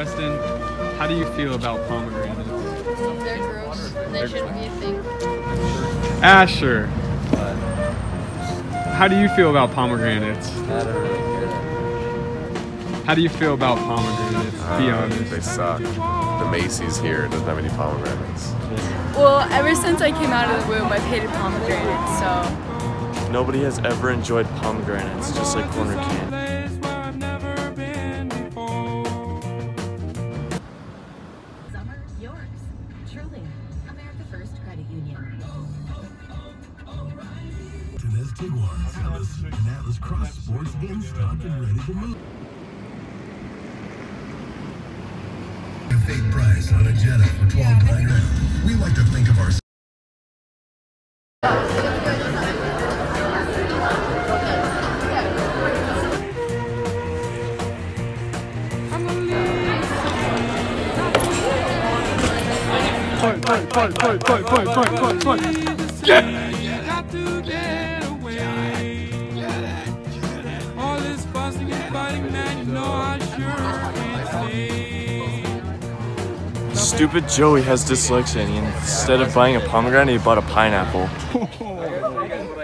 Preston, how do you feel about pomegranates? They're gross. They shouldn't be a thing. Asher, how do you feel about pomegranates? How do you feel about pomegranates? Be honest. They suck. The Macy's here doesn't have any pomegranates. Well, ever since I came out of the womb, I've hated pomegranates, so. Nobody has ever enjoyed pomegranates, just like corner candy. Summer, yours. Truly, America First Credit Union. Tenez Tiguan's and Atlas Cross Sports in stock and ready to move. A fake price on a Jetta for $12,900. We like to think of ourselves. Fight. Yeah! Stupid Joey has dyslexia and instead of buying a pomegranate, he bought a pineapple.